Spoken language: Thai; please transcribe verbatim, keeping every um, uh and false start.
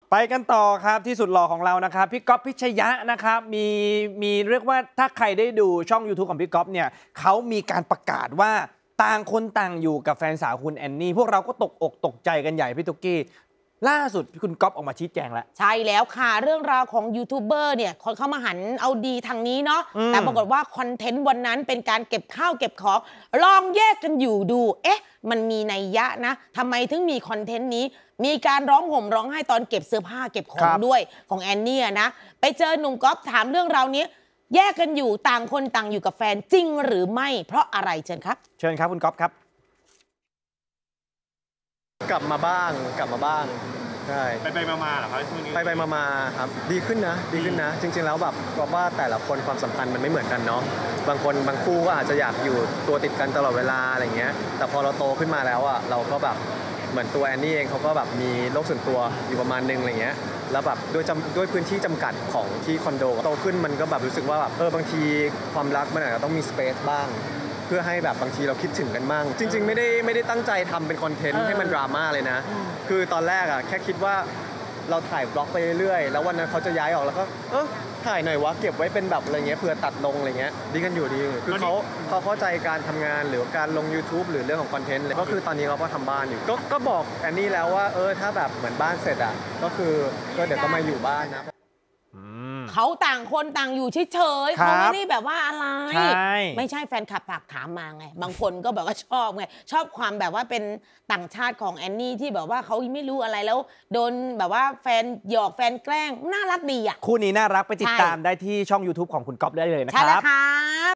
ไปกันต่อครับที่สุดหล่อของเรานะครับพี่ก๊อฟพิชยะนะครับมีมีเรียกว่าถ้าใครได้ดูช่อง YouTube ของพี่ก๊อฟเนี่ยเขามีการประกาศว่าต่างคนต่างอยู่กับแฟนสาวคุณแอนนี่พวกเราก็ตกอกตกใจกันใหญ่พี่ตุ๊กกี้ล่าสุดคุณก๊อฟออกมาชี้แจงแล้วใช่แล้วค่ะเรื่องราวของยูทูบเบอร์เนี่ยคนเข้ามาหันเอาดีทางนี้เนาะแต่ปรากฏว่าคอนเทนต์วันนั้นเป็นการเก็บข้าวเก็บของลองแยกกันอยู่ดูเอ๊ะมันมีนัยยะนะทำไมถึงมีคอนเทนต์นี้มีการร้องห่มร้องไห้ตอนเก็บเสื้อผ้าเก็บของด้วยของแอนนี่นะไปเจอหนุ่มก๊อฟถามเรื่องราวนี้แยกกันอยู่ต่างคนต่างอยู่กับแฟนจริงหรือไม่เพราะอะไรเชิญครับเชิญครับคุณก๊อฟครับกลับมาบ้างกลับมาบ้างใช่ไปไปมาๆเหรอครับช่วงนี้ไปไปมาๆครับดีขึ้นนะดีขึ้นนะจริงๆแล้วแบบว่าแต่ละคนความสัมพันธ์มันไม่เหมือนกันเนาะบางคนบางคู่ก็อาจจะอยากอยู่ตัวติดกันตลอดเวลาอะไรเงี้ยแต่พอเราโตขึ้นมาแล้วอ่ะเราก็แบบเหมือนตัวแอนนี่เองเขาก็แบบมีโลกส่วนตัวอยู่ประมาณนึงอะไรเงี้ยแล้วแบบด้วยจำด้วยพื้นที่จำกัดของที่คอนโดโตขึ้นมันก็แบบรู้สึกว่าแบบเออบางทีความรักมันอาจจะต้องมีสเปซบ้างเพื่อให้แบบบางทีเราคิดถึงกันมั่งจริงๆไม่ได้ไม่ได้ตั้งใจทำเป็นคอนเทนต์ให้มันดราม่าเลยนะคือตอนแรกอ่ะแค่คิดว่าเราถ่ายบล็อกไปเรื่อยๆแล้ววันนั้นเขาจะย้ายออกแล้วก็เออถ่ายหน่อยวะเก็บไว้เป็นแบบอะไรเงี้ยเผื่อตัดลงอะไรเงี้ยดีกันอยู่ดีคือเขาเขาเข้าใจการทำงานหรือการลง YouTube หรือเรื่องของคอนเทนต์เลยก็คือตอนนี้เขาก็ทำบ้านอยู่ก็ก็บอกแอนนี่แล้วว่าเออถ้าแบบเหมือนบ้านเสร็จอ่ะก็คือก็เดี๋ยวก็มาอยู่บ้านนะเขาต่างคนต่างอยู่เฉยๆเขาไม่ได้แบบว่าอะไรไม่ใช่แฟนคลับฝากถามมาไงบางคนก็แบบว่าชอบไงชอบความแบบว่าเป็นต่างชาติของแอนนี่ที่แบบว่าเขาไม่รู้อะไรแล้วโดนแบบว่าแฟนหยอกแฟนแกล้งน่ารักดีอ่ะคู่นี้น่ารักไปติดตามได้ที่ช่อง YouTube ของคุณก๊อฟได้เลยนะครับใช่แล้วครับ